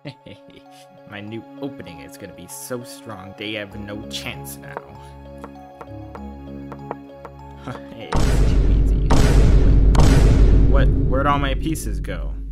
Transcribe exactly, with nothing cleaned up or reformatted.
My new opening is gonna be so strong, they have no chance now. Hey, it's too easy. What? Where'd all my pieces go?